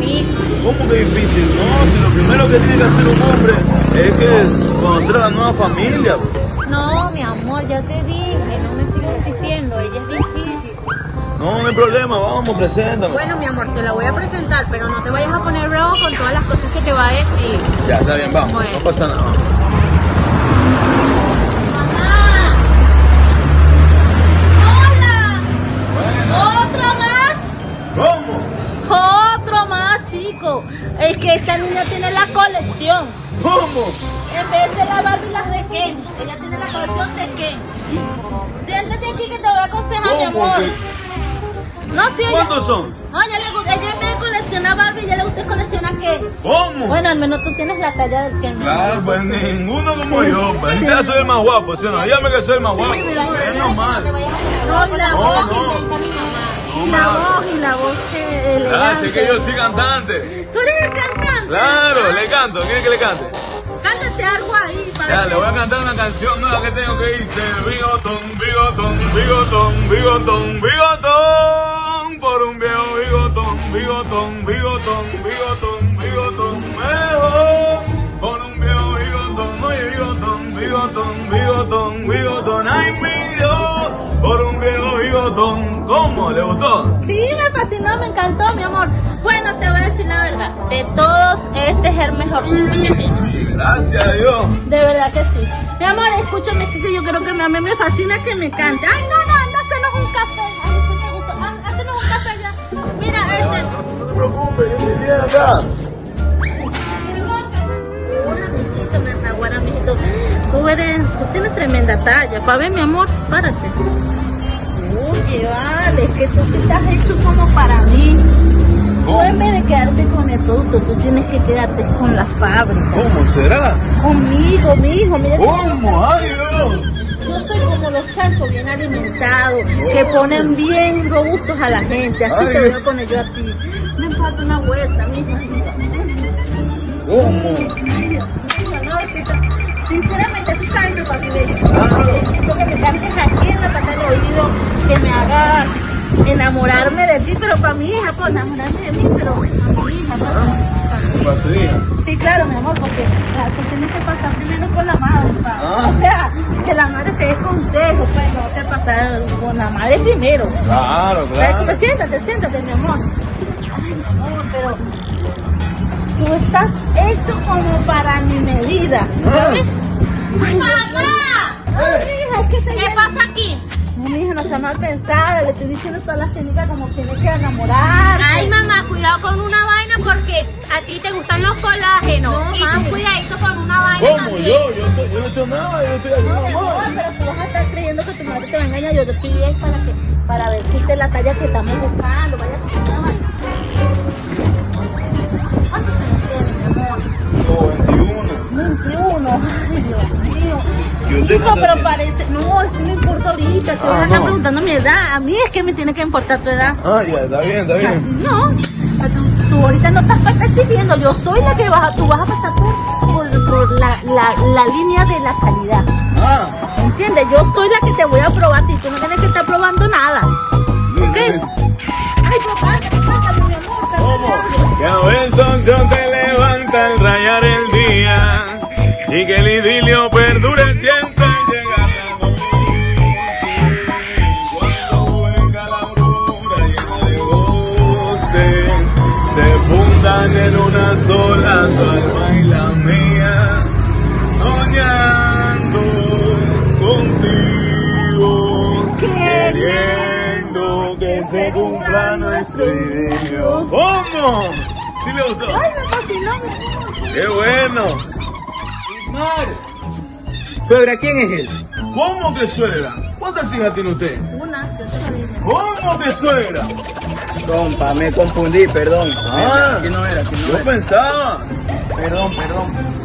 difícil. ¿Cómo que difícil? No, si lo primero que tiene que hacer un hombre es que conocer a la nueva familia. No, mi amor, ya te dije, no me sigas insistiendo, ella es difícil. No, no hay problema, vamos, preséntame. Bueno, mi amor, te la voy a presentar, pero no te vayas a poner bravo con todas las cosas que te va a decir. Ya, está bien, vamos, Bueno. no pasa nada. ¡Mamá! ¡Hola! ¿Otro más? ¿Cómo? Otro más, chico. Es que esta niña tiene la colección. ¿Cómo? En vez de la Barbie, las de Ken. Ella tiene la colección de Ken. Siéntate aquí que te voy a aconsejar, mi amor. No, sí, ¿Cuántos son? No, ella en vez de coleccionar Barbie, ella le gusta coleccionar Ken. ¿Cómo? Bueno, al menos tú tienes la talla del Ken. Claro, pues ninguno como yo, pues. Ya soy el más guapo, ¿sí o no? Dígame que soy el más guapo. Es normal. No, la voz, No, y la voz que elegante. Ah, sí que yo soy cantante. ¿Tú eres el cantante? Claro, le canto. ¿Quiere que le cante? Cántate algo ahí para Ya, que... le voy a cantar una canción nueva que tengo que dice bigotón, bigotón, bigotón, bigotón, bigotón, por un viejo bigotón, bigotón, bigotón, bigotón, bigotón, mejor, por un viejo bigotón, oye bigotón, bigotón, bigotón, bigotón, ay mi Dios, por un viejo bigotón. ¿Cómo? ¿Le gustó? Sí, me fascinó, me encantó, mi amor. Bueno, te voy a decir la verdad. De todos, este es el mejor que tienes. Gracias a Dios. De verdad que sí. Mi amor, escúchame, es que yo creo que a mí me fascina que me cante. Ay, no, anda, hacenos un café. Ay, esto me gustó. Hacenos un café ya. Mira, No te preocupes, yo estoy bien acá. Tú tienes tremenda talla. Pa' ver, mi amor, párate. Oye, vale, es que tú sí estás hecho como para mí. Tú en vez de quedarte con el producto, tú tienes que quedarte con la fábrica. ¿Cómo será? Conmigo, mi hijo, mira. ¿Cómo? ¡Ay, Dios! Yo soy como los chanchos bien alimentados, que ponen bien robustos a la gente. Así Ay. te voy a poner yo a ti. Me falta una vuelta, mija. ¿Cómo? No, es que sinceramente tú cantas para que necesito que me cantes aquí en la parte del oído, que me hagas enamorarme de ti, pero para mi hija, pues enamorarme de mí, pero para mi hija, ¿no? ¿Para su hija? Sí, claro, mi amor, porque tú tienes que pasar primero por la madre, o sea, que la madre te dé consejos, pues no te pasar con la madre primero. Claro, claro. Pero siéntate, mi amor. Ay, mi amor, pero tú estás hecho como para mi medida, ¿sabes? Ay, ¡mamá! Ay, hija, ¿qué pasa aquí? No, mi hija, no sea mal pensada, le estoy diciendo todas las técnicas como tienes que enamorar. Ay, mamá, cuidado con una vaina porque a ti te gustan los colágenos. No, y mami. tú cuidadito con una vaina ¿Cómo? también. Yo no he hecho nada, yo estoy aquí No, mi amor, normal. pero tú vas a estar creyendo que tu madre te va a engañar. Yo te estoy bien para decirte la talla que estamos buscando. Vaya a hacer una vaina. ¿Cuántos años tienes, mi amor? No, 21. Ay, Dios mío. Yo Chico, tengo pero 30. parece... No, eso no importa ahorita. Te vas a estar preguntando mi edad. A mí es que me tiene que importar tu edad. Ah, ya, está bien, está bien. No, tú ahorita no estás exhibiendo. Yo soy la que tú vas a pasar por la línea de la calidad. Ah, ¿Entiendes? Yo soy la que te voy a probar a ti. Tú no tienes que estar probando nada. ¿Ok? Ay, papá, mi amor. ¿cómo? Ya ven, son te levanta al rayar el día y que el idilio perdure siempre llega la noche. Cuando venga la aurora llena de goce, se fundan en una sola tu alma y la mía, soñando contigo, queriendo que se cumpla nuestro idilio. ¿Cómo? ¿Sí le gustó? Ay, me fascinó, mi amor. ¡Qué bueno! Ismar. Suegra, ¿quién es él? ¿Cómo que suegra? ¿Cuántas hijas tiene usted? Una, yo te lo dije. ¿Cómo que suegra? Compa, me confundí, perdón. Ah. Aquí no era, Yo pensaba. Perdón.